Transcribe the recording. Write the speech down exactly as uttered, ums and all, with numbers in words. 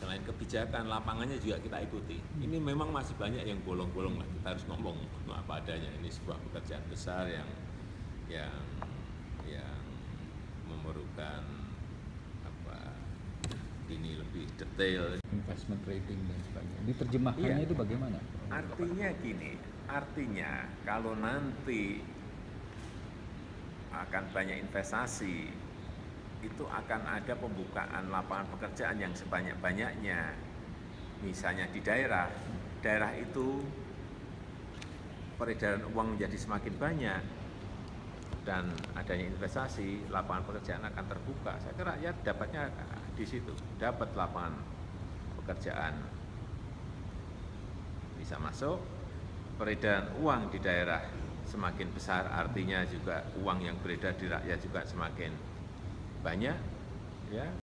selain kebijakan, lapangannya juga kita ikuti. Ini memang masih banyak yang bolong-bolong lah, kita harus ngomong apa adanya. Ini sebuah pekerjaan besar yang yang yang memerlukan apa ini lebih detail. Investment rating dan sebagainya. Diterjemahkannya Iya. itu bagaimana? Artinya gini, artinya kalau nanti akan banyak investasi, itu akan ada pembukaan lapangan pekerjaan yang sebanyak-banyaknya. Misalnya di daerah, daerah itu peredaran uang menjadi semakin banyak dan adanya investasi, lapangan pekerjaan akan terbuka. Saya kira rakyat dapatnya di situ, dapat lapangan pekerjaan bisa masuk, peredaran uang di daerah semakin besar, artinya juga uang yang beredar di rakyat juga semakin banyak, ya.